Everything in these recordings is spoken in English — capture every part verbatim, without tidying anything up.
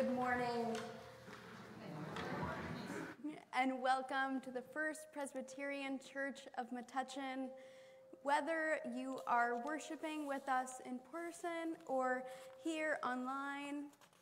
Good morning. And welcome to the First Presbyterian Church of Metuchen. Whether you are worshiping with us in person or here online,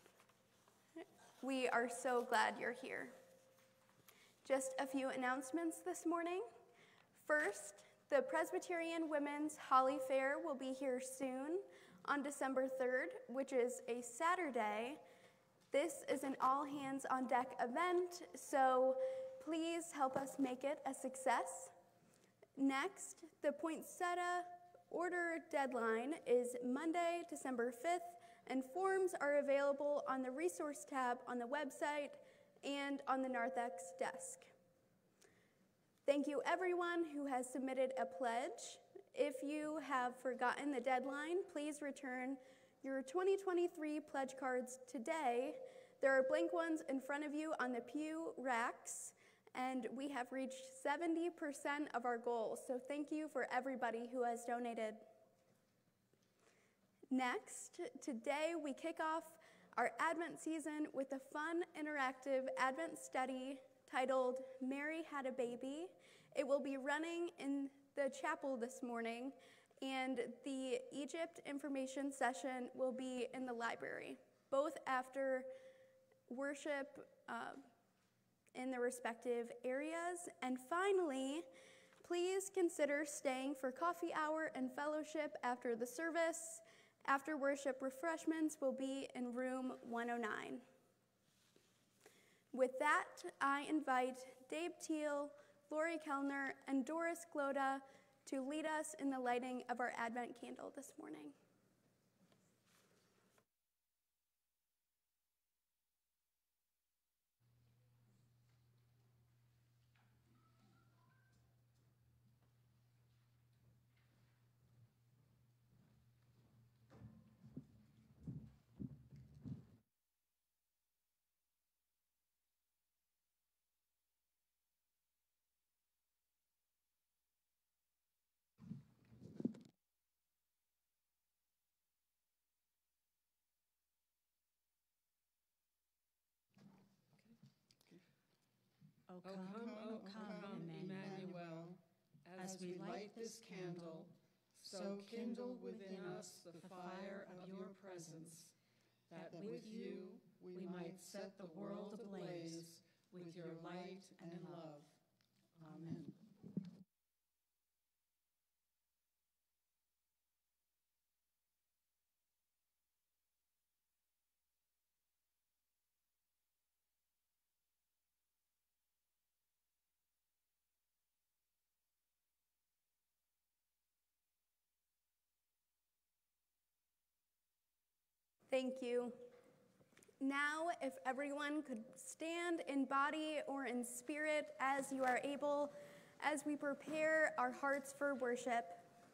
we are so glad you're here. Just a few announcements this morning. First, the Presbyterian Women's Holly Fair will be here soon on December third, which is a Saturday. This is an all-hands-on-deck event, so please help us make it a success. Next, the poinsettia order deadline is Monday, December fifth, and forms are available on the resource tab on the website and on the narthex desk. Thank you everyone who has submitted a pledge. If you have forgotten the deadline, please return your twenty twenty-three pledge cards today. There are blank ones in front of you on the pew racks, and we have reached seventy percent of our goal, so thank you for everybody who has donated. Next, today we kick off our Advent season with a fun, interactive Advent study titled Mary Had a Baby. It will be running in the chapel this morning, and the Egypt information session will be in the library, both after worship uh, in the respective areas. And finally, please consider staying for coffee hour and fellowship after the service. After worship, refreshments will be in room one oh nine. With that, I invite Dave Teal, Lori Kellner, and Doris Gloda to lead us in the lighting of our Advent candle this morning. O come, O come, Emmanuel, as we light this candle, so kindle within us the fire of your presence, that with you we might set the world ablaze with your light and love. Amen. Thank you. Now, if everyone could stand in body or in spirit as you are able, as we prepare our hearts for worship.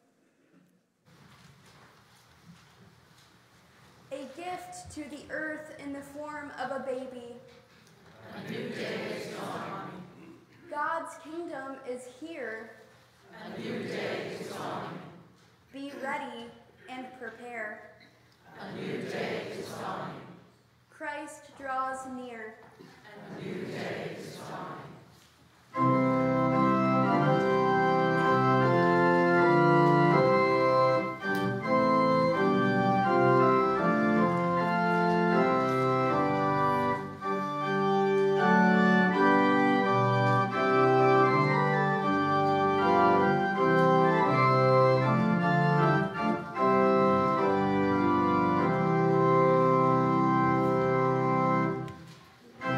A gift to the earth in the form of a baby. A new day is dawning. God's kingdom is here. A new day is dawning. Be ready and prepare. A new day is dawning. Christ draws near. A new day is dawning. Thank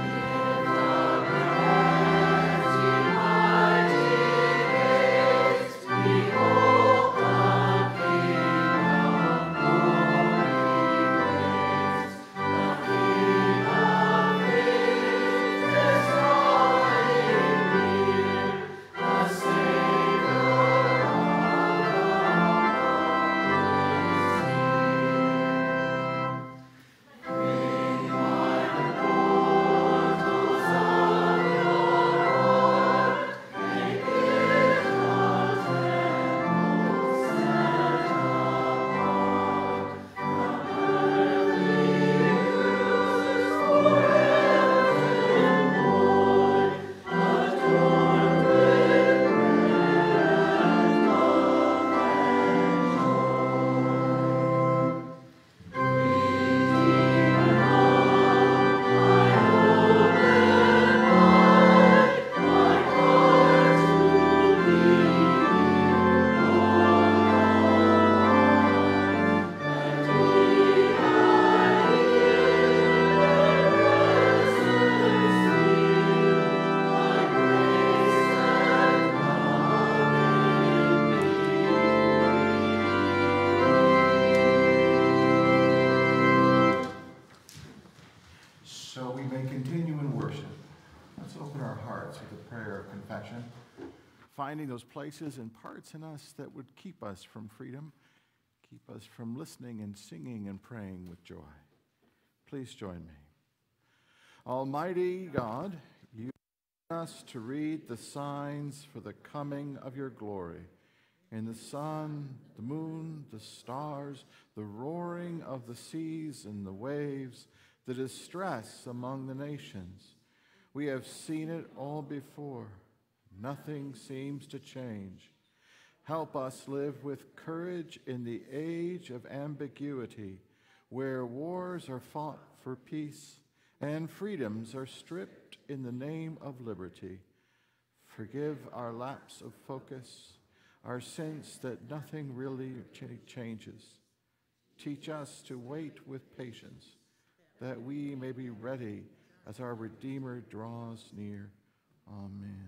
of confession, finding those places and parts in us that would keep us from freedom, keep us from listening and singing and praying with joy. Please join me. Almighty God, you want us to read the signs for the coming of your glory in the sun, the moon, the stars, the roaring of the seas and the waves, the distress among the nations. We have seen it all before. Nothing seems to change. Help us live with courage in the age of ambiguity, where wars are fought for peace and freedoms are stripped in the name of liberty. Forgive our lapse of focus, our sense that nothing really ch- changes. Teach us to wait with patience, that we may be ready as our Redeemer draws near. Amen.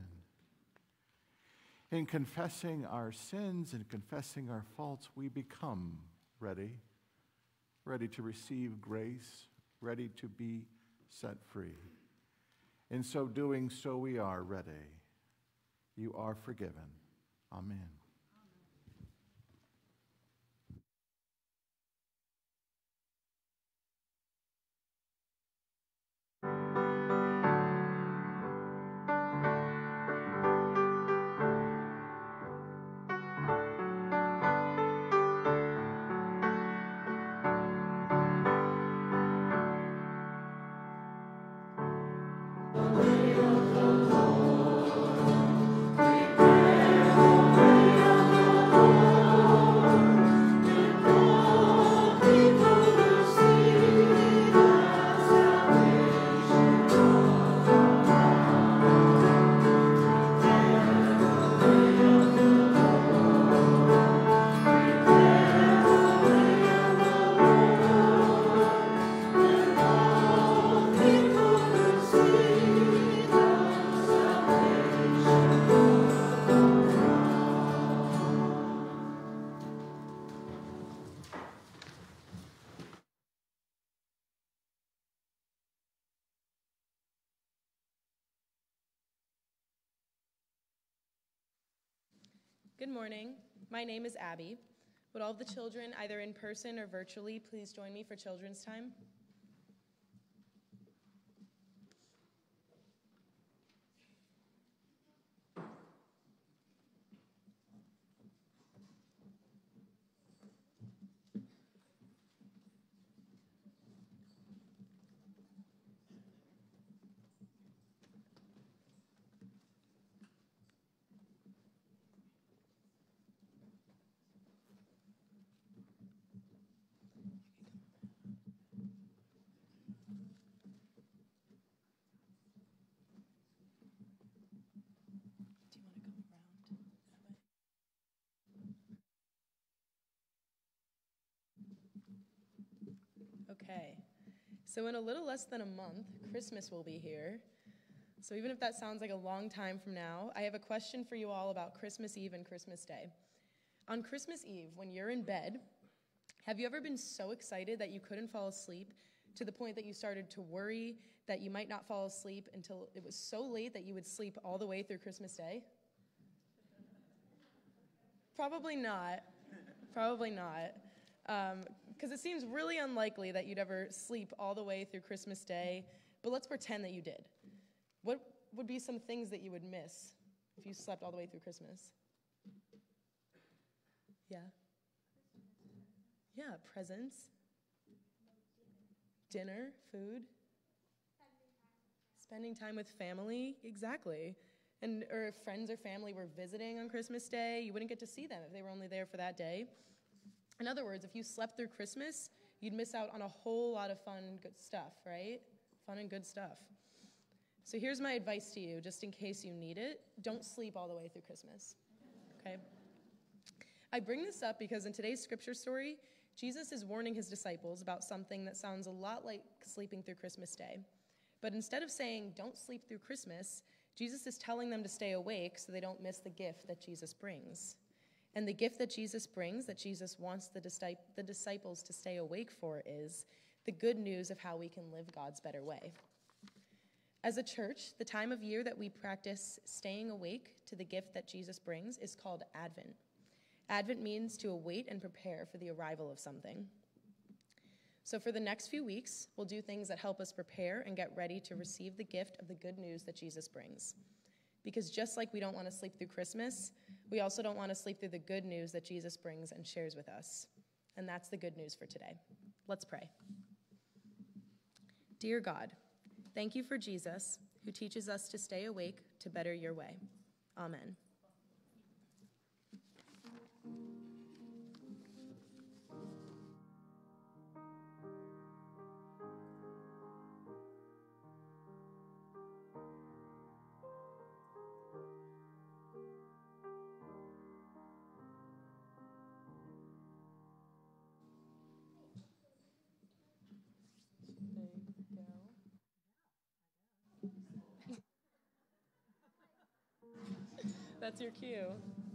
In confessing our sins and confessing our faults, we become ready, ready to receive grace, ready to be set free. In so doing, so we are ready. You are forgiven. Amen. Good morning. My name is Abby. Would all of the children, either in person or virtually, please join me for children's time? Okay, so in a little less than a month, Christmas will be here. So even if that sounds like a long time from now, I have a question for you all about Christmas Eve and Christmas Day. On Christmas Eve, when you're in bed, have you ever been so excited that you couldn't fall asleep to the point that you started to worry that you might not fall asleep until it was so late that you would sleep all the way through Christmas Day? Probably not. Probably not. Because um, it seems really unlikely that you'd ever sleep all the way through Christmas Day, but let's pretend that you did. What would be some things that you would miss if you slept all the way through Christmas? Yeah? Yeah, presents. Dinner, food. Spending time with family, exactly. And or if friends or family were visiting on Christmas Day, you wouldn't get to see them if they were only there for that day. In other words, if you slept through Christmas, you'd miss out on a whole lot of fun and good stuff, right? Fun and good stuff. So here's my advice to you, just in case you need it. Don't sleep all the way through Christmas, okay? I bring this up because in today's scripture story, Jesus is warning his disciples about something that sounds a lot like sleeping through Christmas Day. But instead of saying, don't sleep through Christmas, Jesus is telling them to stay awake so they don't miss the gift that Jesus brings. And the gift that Jesus brings, that Jesus wants the, disci- the disciples to stay awake for, is the good news of how we can live God's better way. As a church, the time of year that we practice staying awake to the gift that Jesus brings is called Advent. Advent means to await and prepare for the arrival of something. So for the next few weeks, we'll do things that help us prepare and get ready to receive the gift of the good news that Jesus brings. Because just like we don't want to sleep through Christmas, we also don't want to sleep through the good news that Jesus brings and shares with us. And that's the good news for today. Let's pray. Dear God, thank you for Jesus, who teaches us to stay awake to better your way. Amen. That's your cue.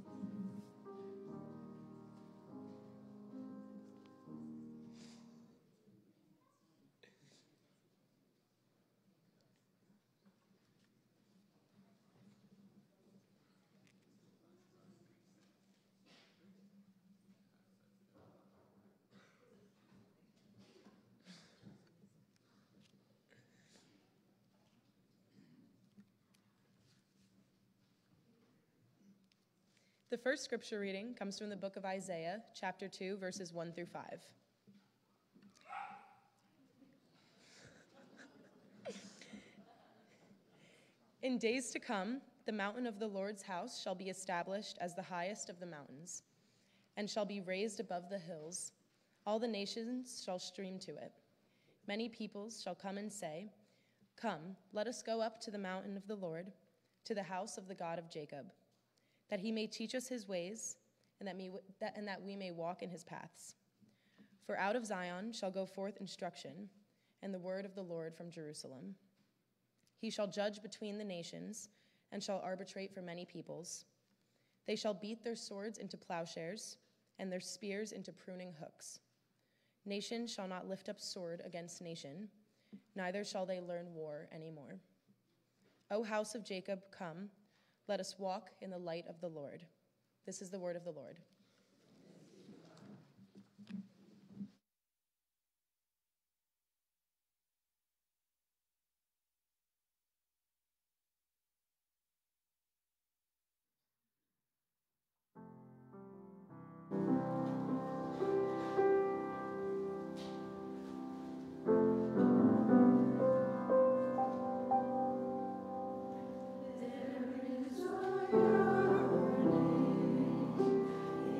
The first scripture reading comes from the book of Isaiah, chapter two, verses one through five. In days to come, the mountain of the Lord's house shall be established as the highest of the mountains, and shall be raised above the hills. All the nations shall stream to it. Many peoples shall come and say, "Come, let us go up to the mountain of the Lord, to the house of the God of Jacob, that he may teach us his ways, and that, me, that, and that we may walk in his paths. For out of Zion shall go forth instruction, and the word of the Lord from Jerusalem. He shall judge between the nations, and shall arbitrate for many peoples. They shall beat their swords into plowshares, and their spears into pruning hooks. Nation shall not lift up sword against nation, neither shall they learn war anymore. O house of Jacob, come, let us walk in the light of the Lord." This is the word of the Lord. There is a yearning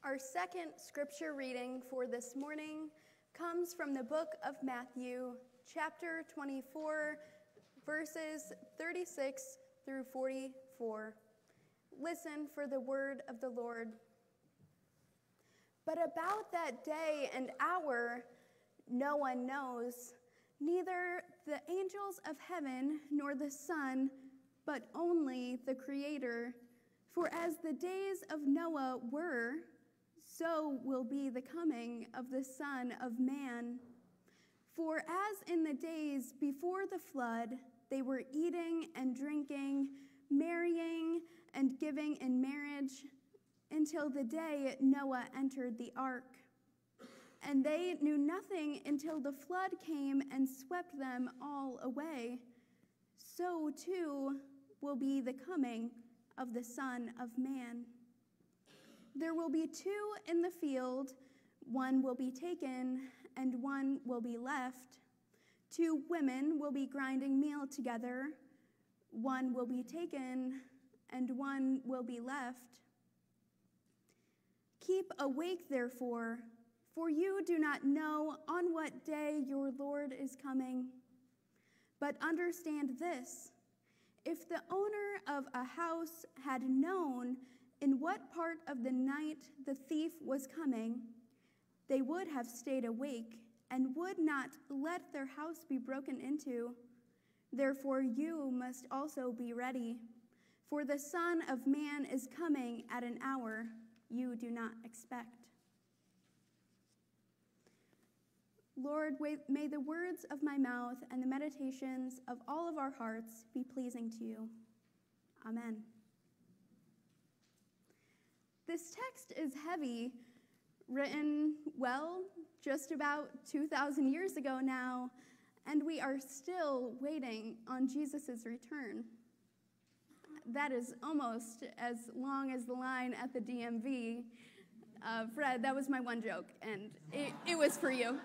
Our second scripture reading for this morning comes from the book of Matthew, chapter twenty-four, verses thirty-six through forty-four. Listen for the word of the Lord. But about that day and hour no one knows, neither the angels of heaven nor the Son, but only the Creator. For as the days of Noah were, so will be the coming of the Son of Man. For as in the days before the flood, they were eating and drinking, marrying and giving in marriage, until the day Noah entered the ark. And they knew nothing until the flood came and swept them all away. So too will be the coming of the Son of Man. There will be two in the field, one will be taken and one will be left. Two women will be grinding meal together, one will be taken and one will be left. Keep awake, therefore, for you do not know on what day your Lord is coming. But understand this, if the owner of a house had known in what part of the night the thief was coming, they would have stayed awake and would not let their house be broken into. Therefore you must also be ready, for the Son of Man is coming at an hour you do not expect. Lord, may the words of my mouth and the meditations of all of our hearts be pleasing to you. Amen. This text is heavy, written, well, just about two thousand years ago now, and we are still waiting on Jesus' return. That is almost as long as the line at the D M V. Uh, Fred, that was my one joke, and it, it was for you.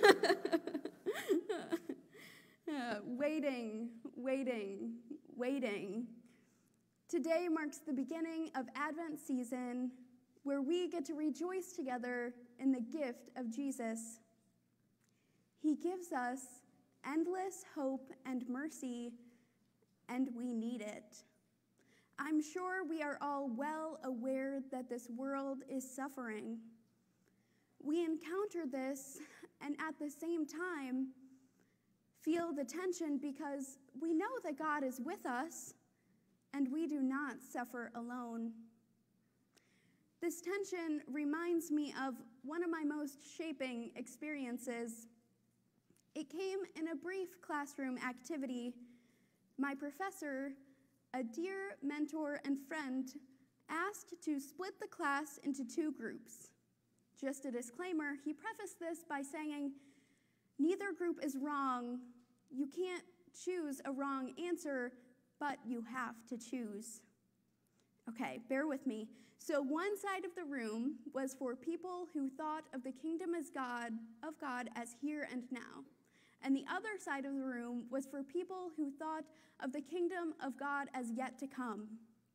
uh, waiting, waiting, waiting. Today marks the beginning of Advent season, where we get to rejoice together in the gift of Jesus. He gives us endless hope and mercy, and we need it. I'm sure we are all well aware that this world is suffering. We encounter this and at the same time feel the tension because we know that God is with us and we do not suffer alone. This tension reminds me of one of my most shaping experiences. It came in a brief classroom activity. My professor, a dear mentor and friend, asked to split the class into two groups. Just a disclaimer, he prefaced this by saying, neither group is wrong. You can't choose a wrong answer, but you have to choose. Okay, bear with me. So one side of the room was for people who thought of the kingdom as God, of God as here and now. And the other side of the room was for people who thought of the kingdom of God as yet to come.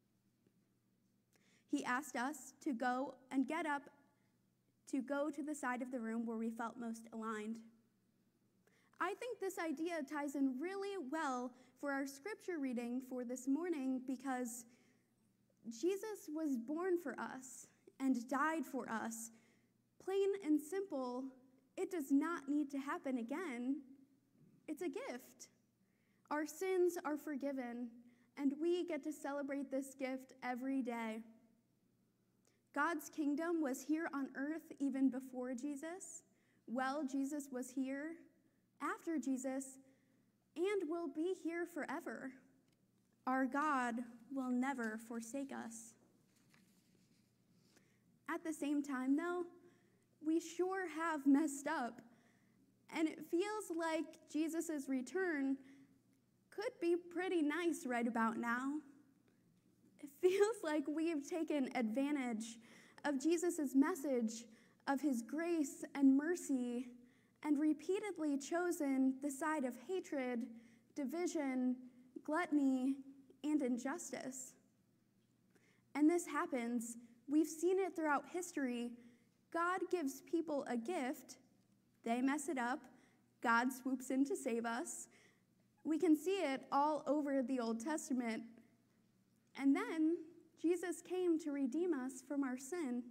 He asked us to go and get up to go to the side of the room where we felt most aligned. I think this idea ties in really well for our scripture reading for this morning because Jesus was born for us and died for us. Plain and simple, it does not need to happen again. It's a gift. Our sins are forgiven, and we get to celebrate this gift every day. God's kingdom was here on earth even before Jesus, while Jesus was here, after Jesus, and will be here forever. Our God will never forsake us. At the same time, though, we sure have messed up. And it feels like Jesus' return could be pretty nice right about now. It feels like we've taken advantage of Jesus' message of his grace and mercy and repeatedly chosen the side of hatred, division, gluttony, and injustice. And this happens We've seen it throughout history. God gives people a gift, they mess it up, God swoops in to save us. We can see it all over the Old Testament. And then Jesus came to redeem us from our sin.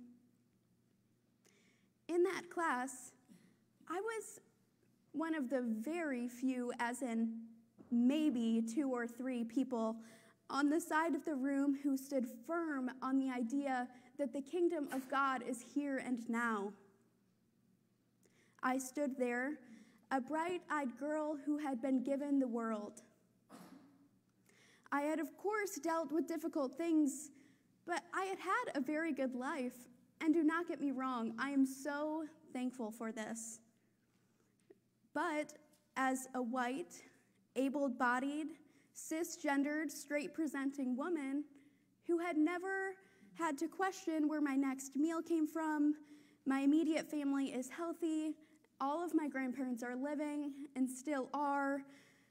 In that class, I was one of the very few, as in maybe two or three people, on the side of the room who stood firm on the idea that the kingdom of God is here and now. I stood there, a bright-eyed girl who had been given the world. I had, of course, dealt with difficult things, but I had had a very good life, and do not get me wrong, I am so thankful for this. But as a white, able-bodied, cisgendered, straight-presenting woman who had never had to question where my next meal came from, my immediate family is healthy, all of my grandparents are living and still are,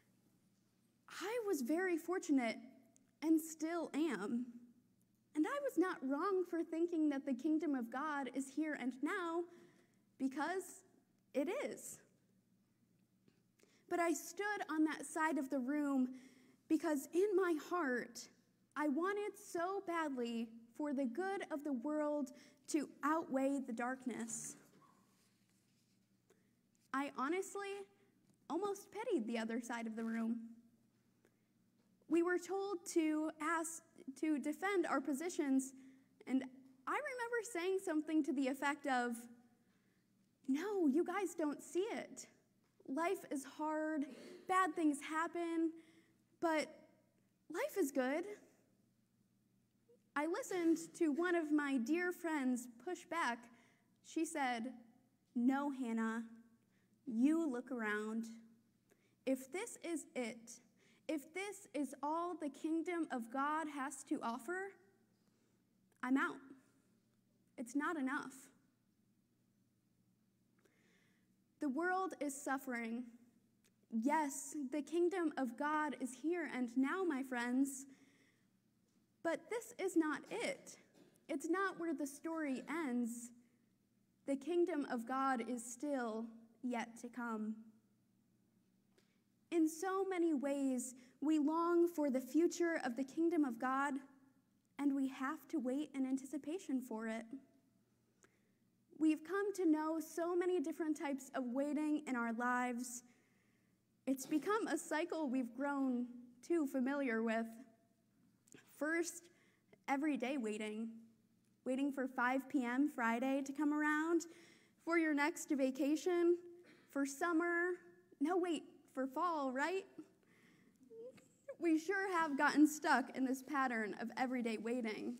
I was very fortunate and still am. And I was not wrong for thinking that the kingdom of God is here and now, because it is. But I stood on that side of the room because in my heart, I wanted so badly for the good of the world to outweigh the darkness. I honestly almost pitied the other side of the room. We were told to ask to defend our positions, and I remember saying something to the effect of, "No, you guys don't see it. Life is hard, bad things happen, but life is good." I listened to one of my dear friends push back. She said, "No, Hannah, you look around. If this is it, if this is all the kingdom of God has to offer, I'm out. It's not enough." The world is suffering. Yes, the kingdom of God is here and now, my friends. But this is not it. It's not where the story ends. The kingdom of God is still yet to come. In so many ways, we long for the future of the kingdom of God, and we have to wait in anticipation for it. We've come to know so many different types of waiting in our lives. It's become a cycle we've grown too familiar with. First, everyday waiting. Waiting for five p.m. Friday to come around, for your next vacation, for summer. No, wait, for fall, right? We sure have gotten stuck in this pattern of everyday waiting.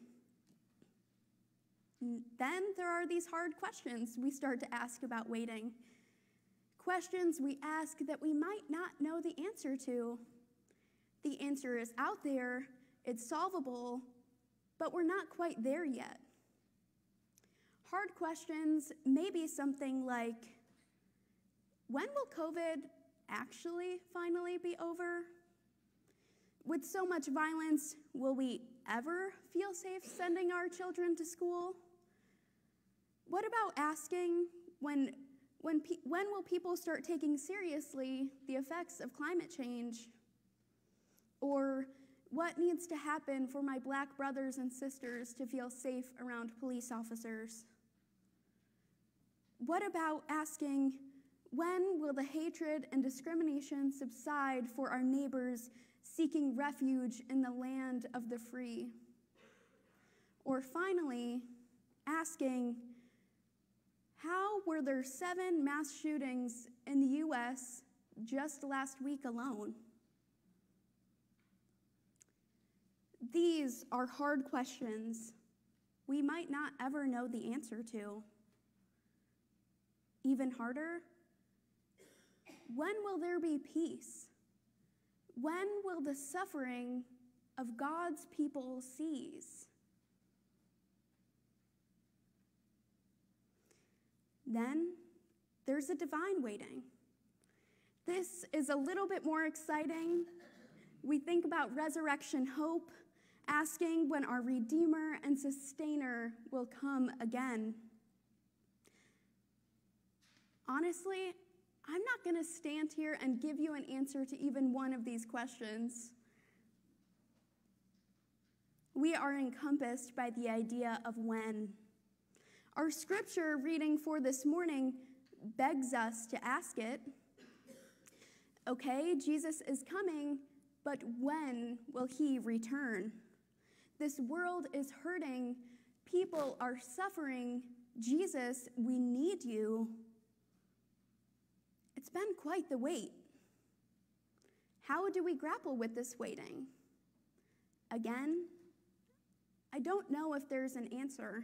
Then there are these hard questions we start to ask about waiting. Questions we ask that we might not know the answer to. The answer is out there, it's solvable, but we're not quite there yet. Hard questions may be something like, when will COVID actually finally be over? With so much violence, will we ever feel safe sending our children to school? What about asking, when, when, pe- when will people start taking seriously the effects of climate change? Or what needs to happen for my Black brothers and sisters to feel safe around police officers? What about asking, when will the hatred and discrimination subside for our neighbors seeking refuge in the land of the free? Or finally, asking, how were there seven mass shootings in the U S just last week alone? These are hard questions we might not ever know the answer to. Even harder, when will there be peace? When will the suffering of God's people cease? Then there's a divine waiting. This is a little bit more exciting. We think about resurrection hope asking when our Redeemer and Sustainer will come again. Honestly, I'm not going to stand here and give you an answer to even one of these questions. We are encompassed by the idea of when. Our scripture reading for this morning begs us to ask it. Okay, Jesus is coming, but when will he return? This world is hurting. People are suffering. Jesus, we need you. It's been quite the wait. How do we grapple with this waiting? Again, I don't know if there's an answer.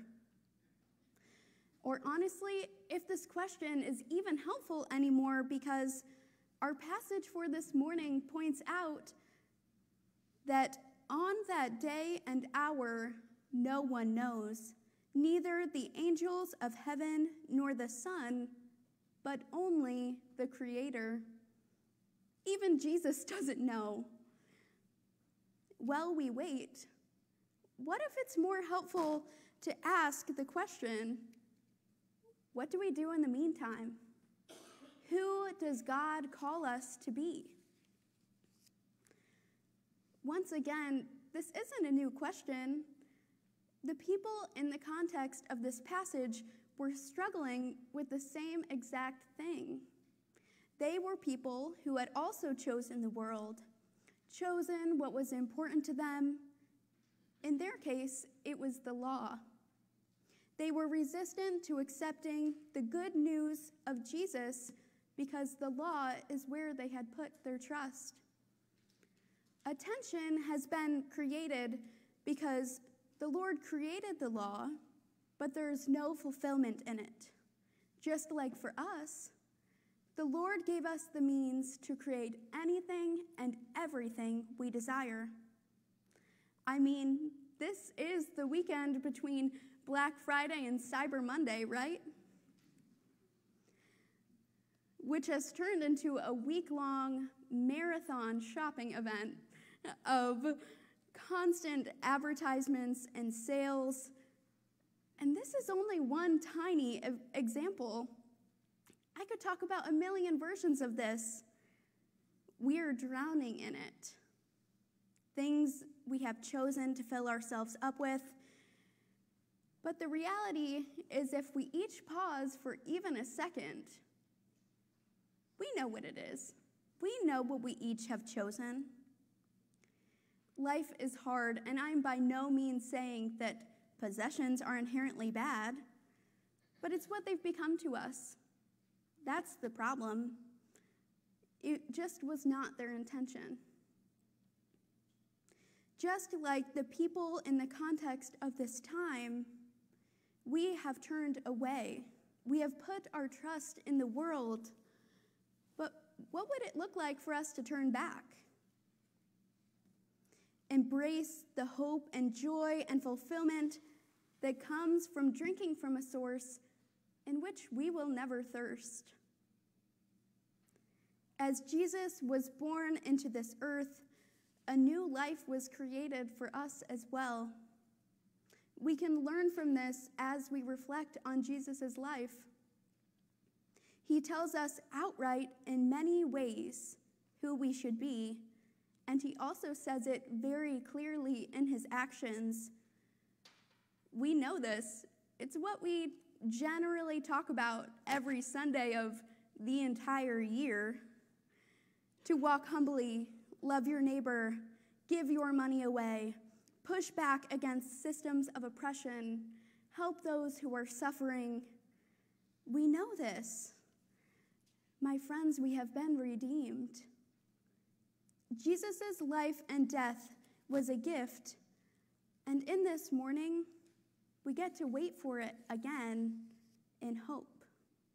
Or honestly, if this question is even helpful anymore, because our passage for this morning points out that on that day and hour, no one knows, neither the angels of heaven nor the Son, but only the Creator. Even Jesus doesn't know. While we wait, what if it's more helpful to ask the question, what do we do in the meantime? Who does God call us to be? Once again, this isn't a new question. The people in the context of this passage were struggling with the same exact thing. They were people who had also chosen the world, chosen what was important to them. In their case, it was the law. They were resistant to accepting the good news of Jesus because the law is where they had put their trust. A tension has been created because the Lord created the law, but there is no fulfillment in it. Just like for us, the Lord gave us the means to create anything and everything we desire. I mean, this is the weekend between Black Friday and Cyber Monday, right? Which has turned into a week-long marathon shopping event of constant advertisements and sales. And this is only one tiny example. I could talk about a million versions of this. We are drowning in it. Things we have chosen to fill ourselves up with. But the reality is, if we each pause for even a second, we know what it is. We know what we each have chosen. Life is hard, and I'm by no means saying that possessions are inherently bad, but it's what they've become to us. That's the problem. It just was not their intention. Just like the people in the context of this time, we have turned away. We have put our trust in the world. But what would it look like for us to turn back? Embrace the hope and joy and fulfillment that comes from drinking from a source in which we will never thirst. As Jesus was born into this earth, a new life was created for us as well. We can learn from this as we reflect on Jesus' life. He tells us outright in many ways who we should be, and he also says it very clearly in his actions. We know this. It's what we generally talk about every Sunday of the entire year. To walk humbly, love your neighbor, give your money away, push back against systems of oppression, help those who are suffering. We know this. My friends, we have been redeemed. Jesus' life and death was a gift, and in this morning, we get to wait for it again in hope.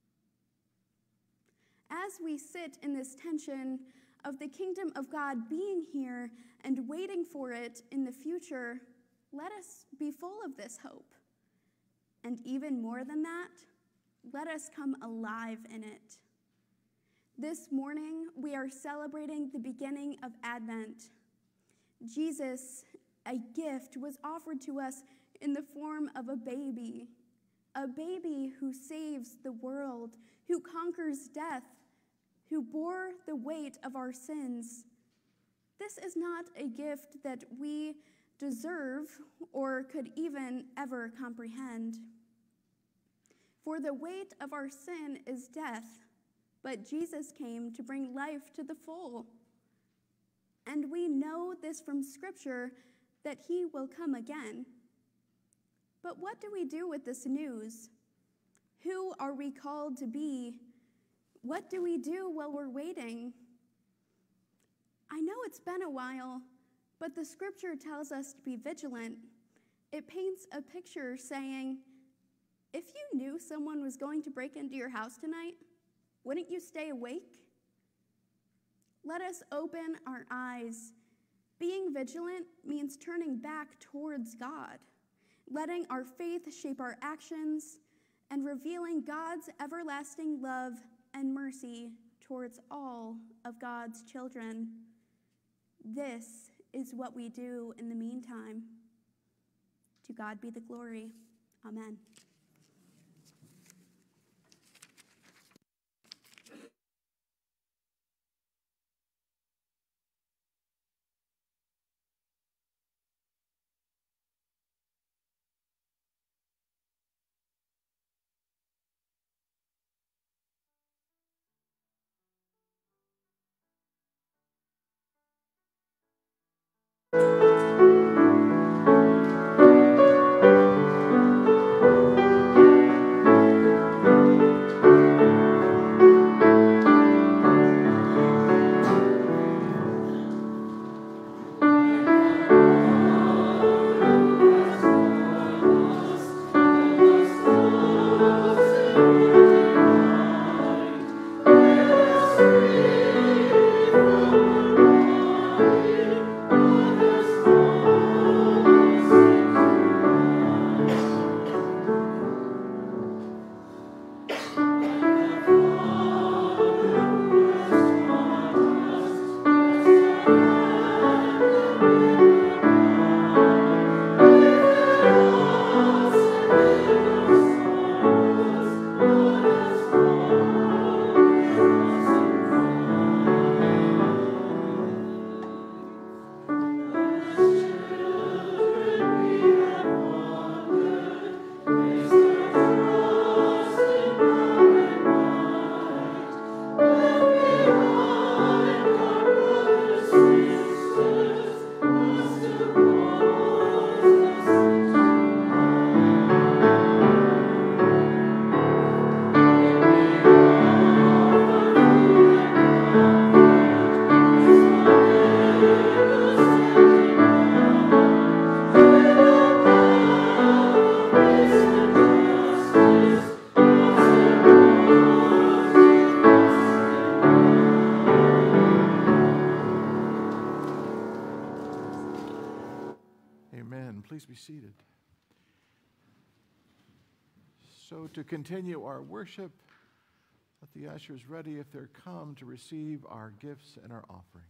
As we sit in this tension of the kingdom of God being here and waiting for it in the future, let us be full of this hope. And even more than that, let us come alive in it. This morning, we are celebrating the beginning of Advent. Jesus, a gift, was offered to us in the form of a baby, a baby who saves the world, who conquers death, who bore the weight of our sins. This is not a gift that we deserve or could even ever comprehend. For the weight of our sin is death, but Jesus came to bring life to the full. And we know this from Scripture, that he will come again. But what do we do with this news? Who are we called to be? What do we do while we're waiting? I know it's been a while, but the Scripture tells us to be vigilant. It paints a picture saying, if you knew someone was going to break into your house tonight, wouldn't you stay awake? Let us open our eyes. Being vigilant means turning back towards God, letting our faith shape our actions, and revealing God's everlasting love and mercy towards all of God's children. This is what we do in the meantime. To God be the glory. Amen. Please be seated. So to continue our worship, let the ushers ready if they're come to receive our gifts and our offerings.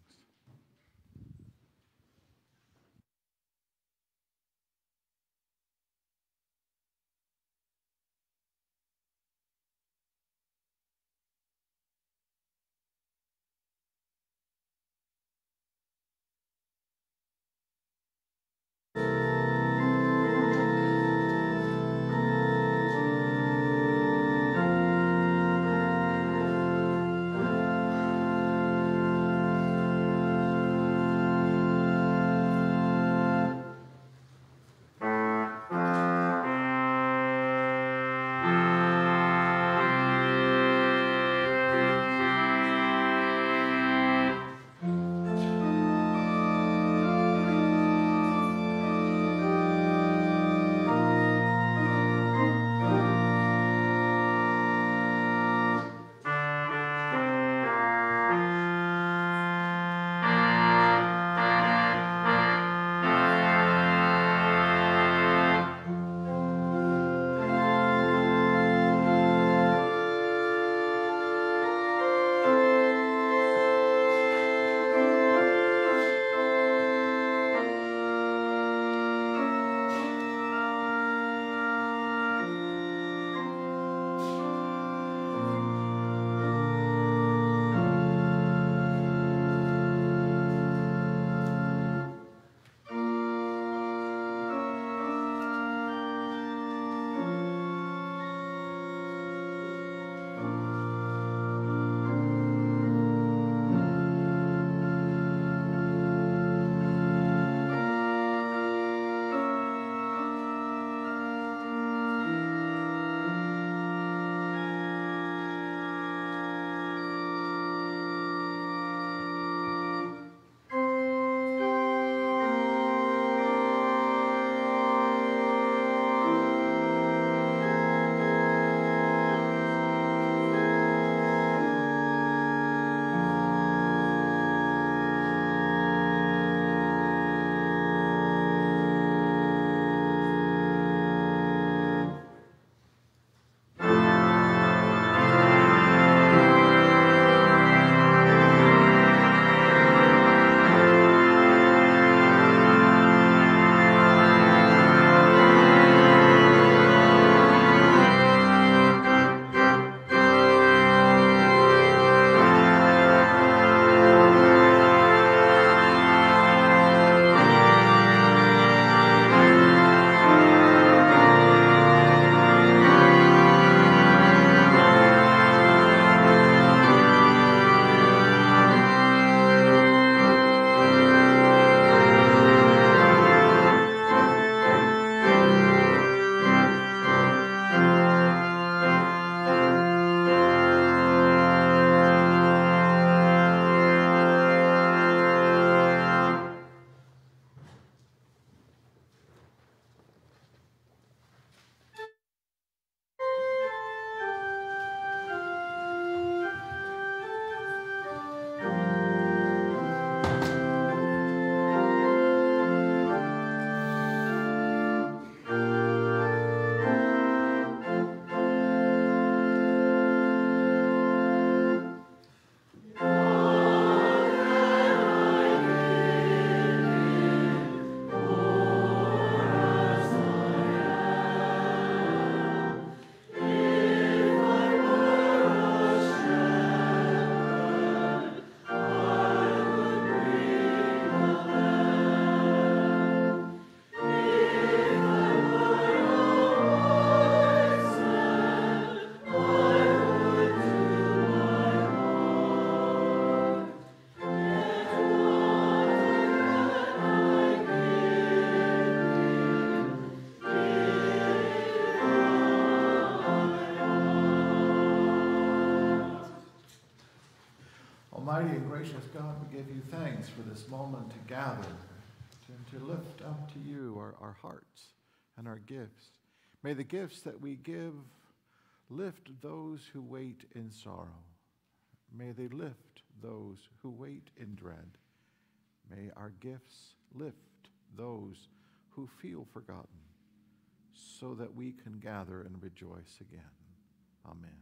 Almighty and gracious God, we give you thanks for this moment to gather, to, to lift up to you our, our hearts and our gifts. May the gifts that we give lift those who wait in sorrow. May they lift those who wait in dread. May our gifts lift those who feel forgotten, so that we can gather and rejoice again. Amen.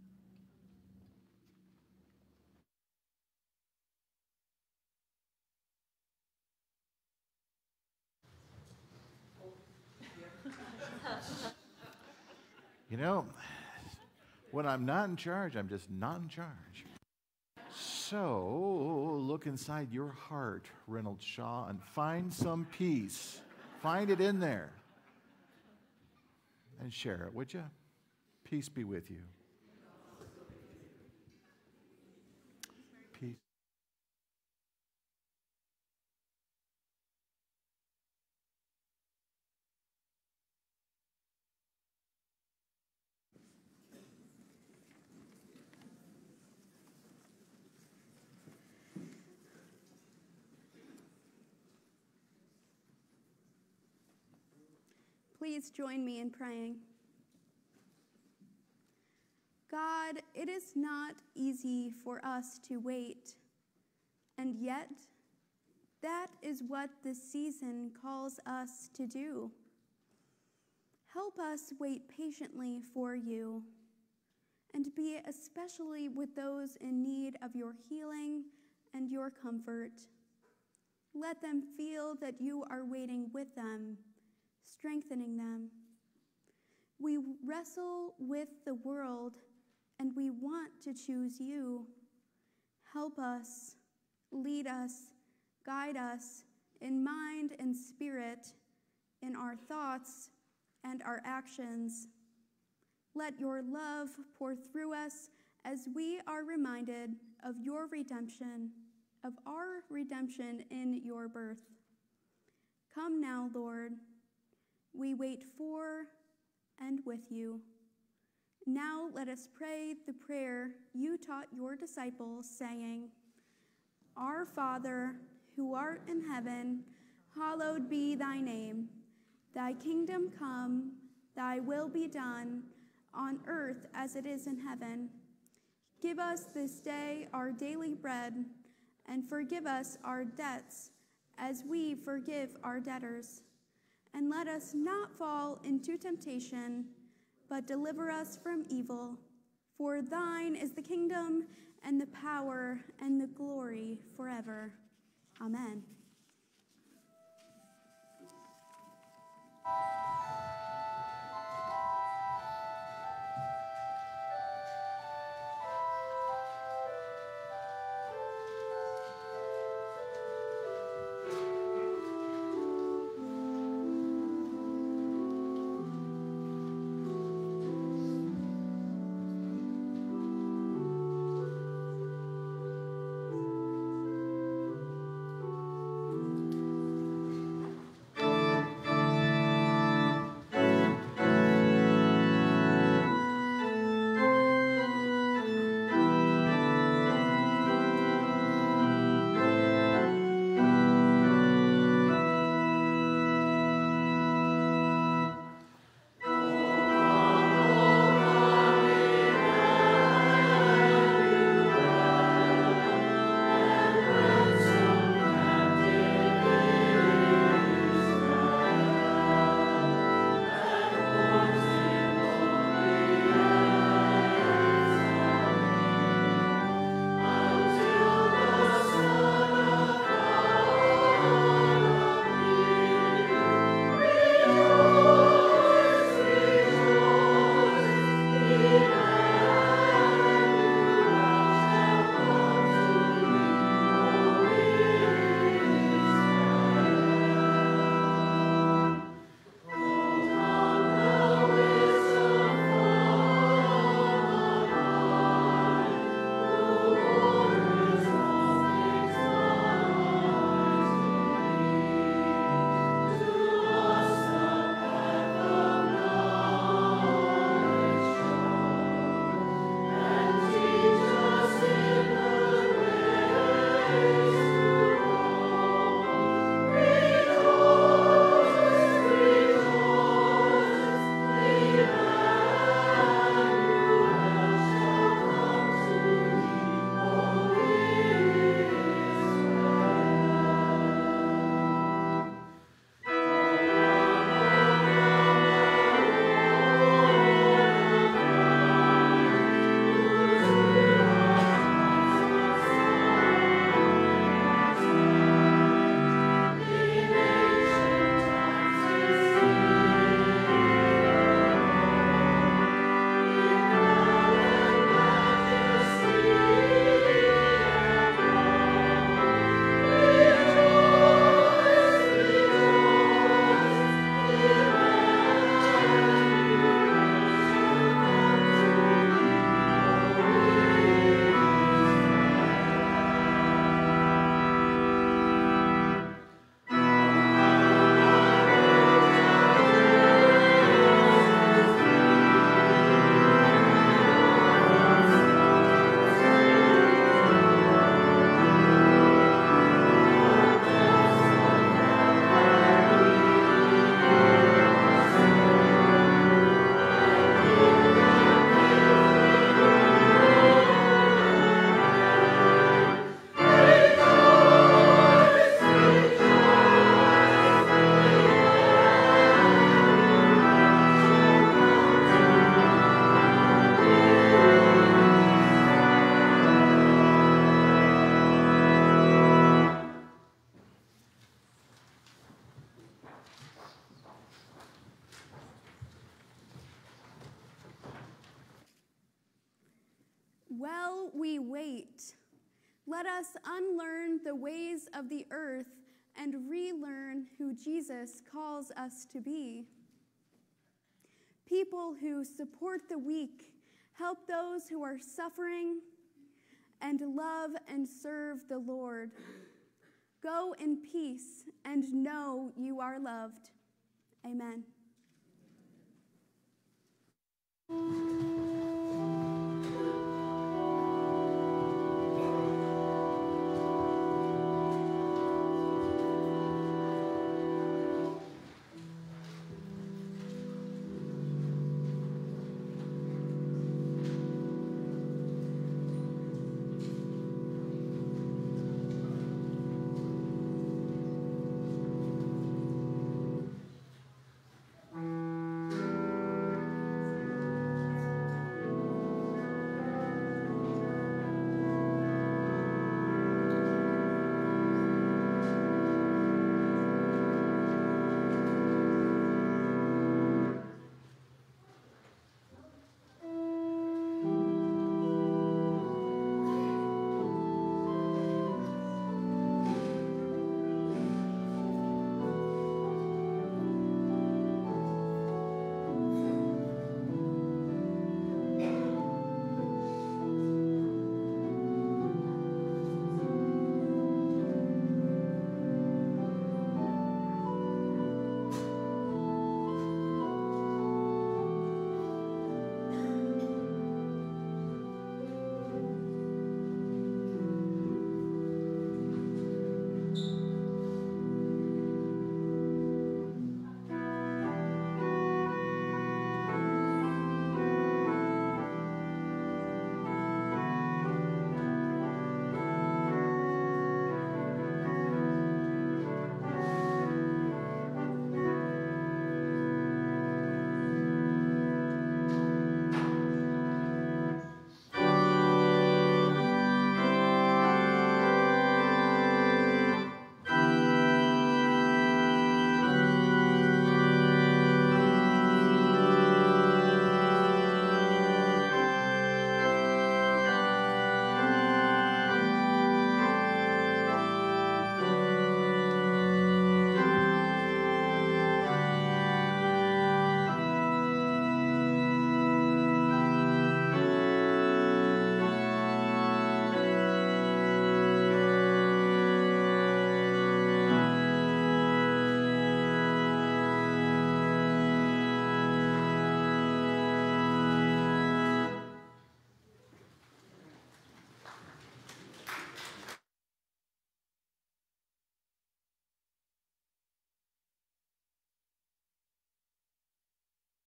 You know, when I'm not in charge, I'm just not in charge. So look inside your heart, Reynolds Shaw, and find some peace. Find it in there. And share it, would you? Peace be with you. Peace. Please join me in praying. God, it is not easy for us to wait, and yet that is what this season calls us to do. Help us wait patiently for you, and be especially with those in need of your healing and your comfort. Let them feel that you are waiting with them, strengthening them. We wrestle with the world, and we want to choose you. Help us, lead us, guide us in mind and spirit, in our thoughts and our actions. Let your love pour through us as we are reminded of your redemption, of our redemption in your birth. Come now, Lord. We wait for and with you. Now let us pray the prayer you taught your disciples, saying, Our Father, who art in heaven, hallowed be thy name. Thy kingdom come, thy will be done, on earth as it is in heaven. Give us this day our daily bread, and forgive us our debts as we forgive our debtors. And let us not fall into temptation, but deliver us from evil. For thine is the kingdom, and the power, and the glory forever. Amen. we wait, let us unlearn the ways of the earth and relearn who Jesus calls us to be. People who support the weak, help those who are suffering, and love and serve the Lord. Go in peace and know you are loved. Amen.